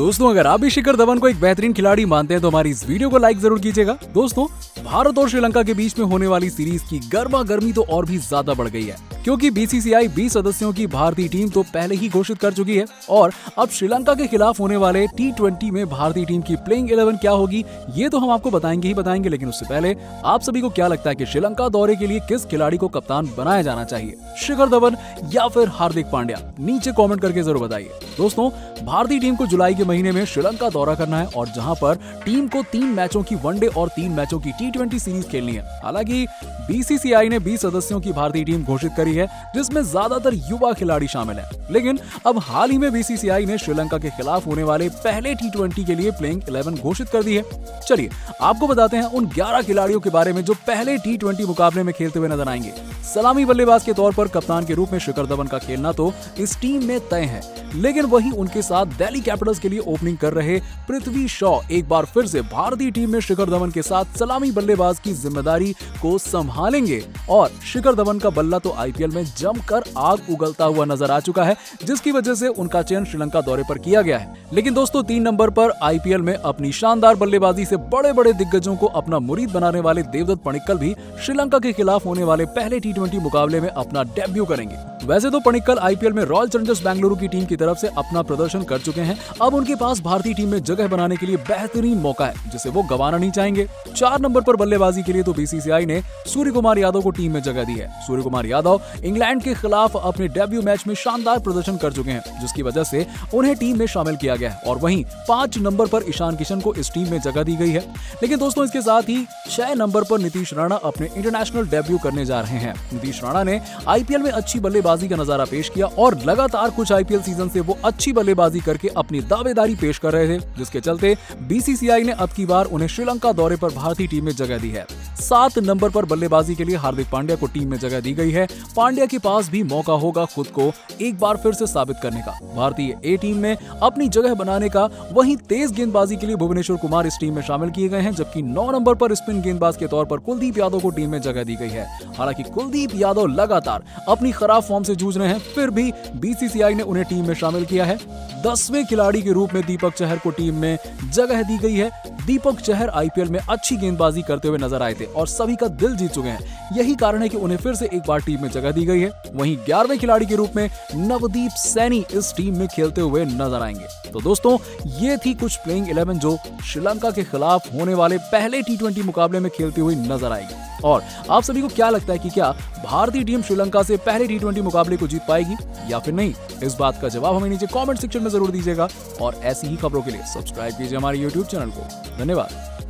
दोस्तों अगर आप भी शिखर धवन को एक बेहतरीन खिलाड़ी मानते हैं तो हमारी इस वीडियो को लाइक जरूर कीजिएगा। दोस्तों भारत और श्रीलंका के बीच में होने वाली सीरीज की गर्मा गर्मी तो और भी ज्यादा बढ़ गई है, क्योंकि बीसीसीआई 20 सदस्यों की भारतीय टीम तो पहले ही घोषित कर चुकी है और अब श्रीलंका के खिलाफ होने वाले T20 में भारतीय टीम की प्लेइंग 11 क्या होगी ये तो हम आपको बताएंगे ही बताएंगे। लेकिन उससे पहले आप सभी को क्या लगता है कि श्रीलंका दौरे के लिए किस खिलाड़ी को कप्तान बनाया जाना चाहिए, शिखर धवन या फिर हार्दिक पांड्या? नीचे कॉमेंट करके जरूर बताइए। दोस्तों भारतीय टीम को जुलाई के महीने में श्रीलंका दौरा करना है और जहां पर टीम को 3 मैचों की वनडे और 3 मैचों की T20 सीरीज खेलनी है। हालांकि बीसीसीआई ने 20 सदस्यों की भारतीय टीम घोषित करी है जिसमें ज्यादातर युवा खिलाड़ी शामिल हैं। लेकिन अब हाल ही में बीसीसीआई ने श्रीलंका के खिलाफ होने वाले पहले T20 के लिए प्लेइंग 11 घोषित कर दी है। चलिए आपको बताते हैं उन 11 खिलाड़ियों के बारे में जो पहले T20 मुकाबले में खेलते हुए नजर आएंगे। सलामी बल्लेबाज के तौर पर कप्तान के रूप में शिखर धवन का खेलना तो इस टीम में तय है, लेकिन वहीं उनके साथ दिल्ली कैपिटल्स के लिए ओपनिंग कर रहे पृथ्वी शॉ एक बार फिर से भारतीय टीम में शिखर धवन के साथ सलामी बल्लेबाज की जिम्मेदारी को संभालेंगे। और शिखर धवन का बल्ला तो आईपीएल में जमकर आग उगलता हुआ नजर आ चुका है, जिसकी वजह से उनका चयन श्रीलंका दौरे पर किया गया है। लेकिन दोस्तों 3 नंबर पर आईपीएल में अपनी शानदार बल्लेबाजी से बड़े बड़े दिग्गजों को अपना मुरीद बनाने वाले देवदत्त पडिक्कल भी श्रीलंका के खिलाफ होने वाले पहले T20 मुकाबले में अपना डेब्यू करेंगे। वैसे तो पडिक्कल आईपीएल में रॉयल चैलेंजर्स बेंगलुरु की टीम की तरफ से अपना प्रदर्शन कर चुके हैं। अब उनके पास भारतीय टीम में जगह बनाने के लिए बेहतरीन मौका है जिसे वो गंवाना नहीं चाहेंगे। 4 नंबर पर बल्लेबाजी के लिए तो बीसीसीआई ने सूर्य कुमार यादव को टीम में जगह दी है। सूर्य कुमार यादव इंग्लैंड के खिलाफ अपने डेब्यू मैच में शानदार प्रदर्शन कर चुके हैं, जिसकी वजह से उन्हें टीम में शामिल किया गया है। और वहीं 5 नंबर पर ईशान किशन को इस टीम में जगह दी गई है। लेकिन दोस्तों इसके साथ ही 6 नंबर पर नीतीश राणा अपने इंटरनेशनल डेब्यू करने जा रहे हैं। नीतीश राणा ने आईपीएल में अच्छी बल्लेबाजी का नजारा पेश किया और लगातार कुछ आईपीएल सीजन से वो अच्छी बल्लेबाजी करके अपनी दावेदारी पेश कर रहे थे, जिसके चलते बीसीसीआई ने अब की बार उन्हें श्रीलंका दौरे पर भारतीय टीम में जगह दी है। 7 नंबर पर बल्लेबाजी के लिए हार्दिक पांड्या को टीम में जगह दी गई है। पांड्या के पास भी मौका होगा खुद को एक बार फिर से साबित करने का, भारतीय ए टीम में अपनी जगह बनाने का। वहीं तेज गेंदबाजी के लिए भुवनेश्वर कुमार इस टीम में शामिल किए गए हैं, जबकि 9 नंबर पर स्पिन गेंदबाज के तौर पर कुलदीप यादव को टीम में जगह दी गई है। हालांकि कुलदीप यादव लगातार अपनी खराब फॉर्म से जूझ रहे हैं, फिर भी बीसीसीआई ने उन्हें टीम में शामिल किया है। 10वें खिलाड़ी के रूप में दीपक चहर को टीम में जगह दी गई है। दीपक चहर आईपीएल में अच्छी गेंदबाजी करते हुए नजर आए थे और सभी का दिल जीत चुके हैं। यही कारण है कि उन्हें फिर से एक बार टीम में जगह दी गई है। वहीं 11वें खिलाड़ी के रूप में नवदीप सैनी इस टीम में खेलते हुए नजर आएंगे। तो दोस्तों ये थी कुछ प्लेइंग 11 जो श्रीलंका के खिलाफ होने वाले पहले T20 मुकाबले में खेलती हुई नजर आएगी। और आप सभी को क्या लगता है कि क्या भारतीय टीम श्रीलंका से पहले T20 मुकाबले को जीत पाएगी या फिर नहीं? इस बात का जवाब हमें नीचे कमेंट सेक्शन में जरूर दीजिएगा और ऐसी ही खबरों के लिए सब्सक्राइब कीजिए हमारे YouTube चैनल को। धन्यवाद।